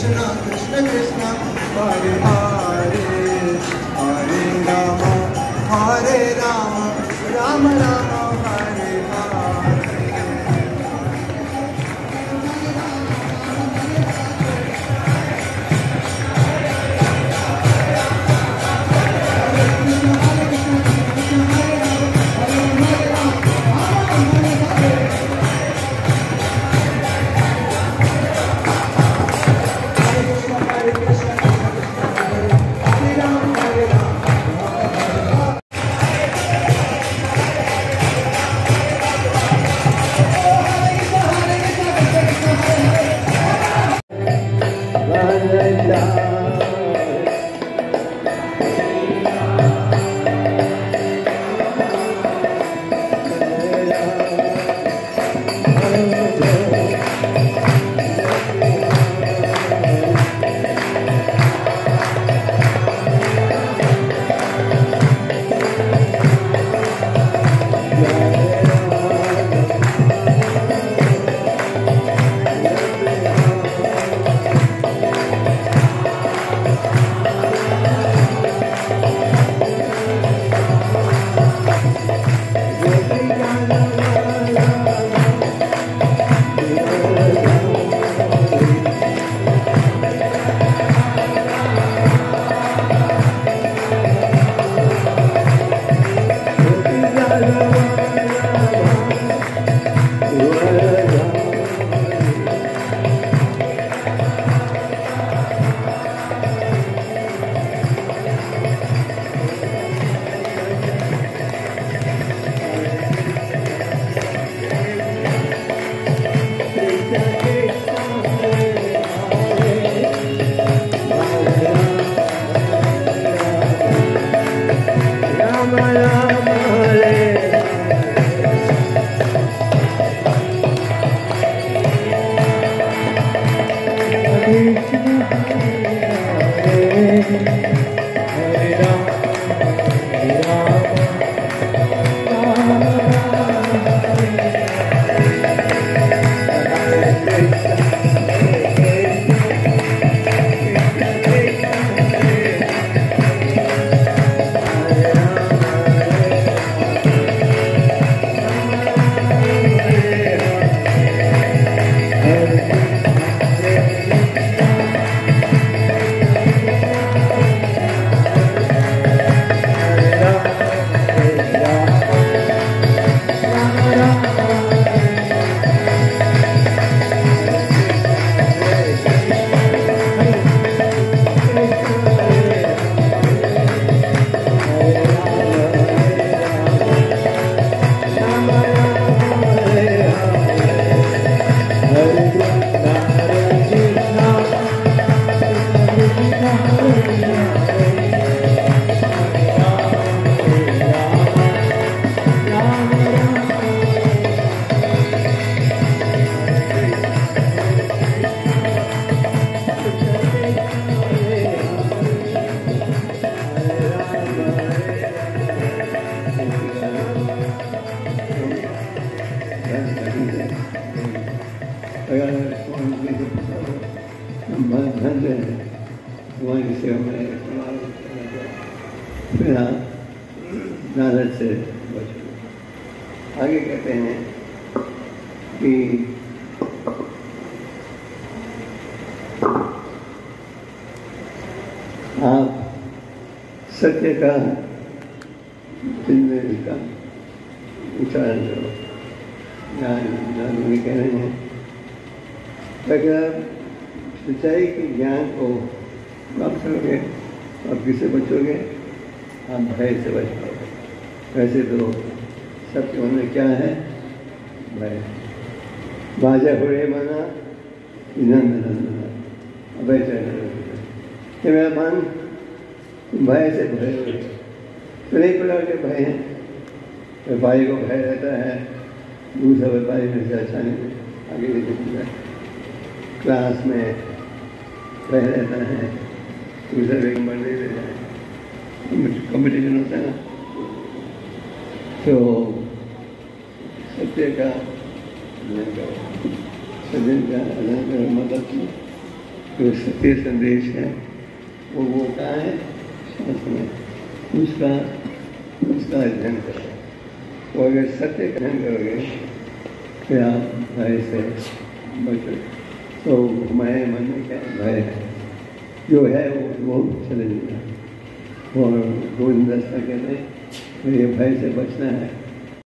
कृष्ण कृष्ण हरे हरे, हरे राम राम राम हरे हरे। नारद से आगे कहते हैं कि आप सत्य का जिंदगी का उच्चारण करो। कह रहे हैं अगर सच्चाई के ज्ञान को प्राप्त करोगे आप किससे बचोगे? आप भय से बच पाओगे। वैसे तो सत्य होना क्या है? भय। बाजा हुए माना नंद नंदना अभय चरण मेरा मन भय से भय हो। तो नहीं प्रकार के भय हैं। व्यापारी को भय रहता है, दूसरा व्यापारी में से अच्छा नहीं आगे नहीं है। क्लास में भय रहता है, दूसरा वेग बढ़ने देता है, कंपटीशन होता है ना। तो सत्य का सज्जन का मतलब जो सत्य संदेश है वो कहाँ है? शास्त्र में। उसका अध्ययन करो। और अगर सत्य का अध्ययन करोगे तो आप भय से बचो। तो हमारे मन में क्या भय है? जो है वो चले जाएगा। और गोविंद दास कहते हैं ये भय से बचना है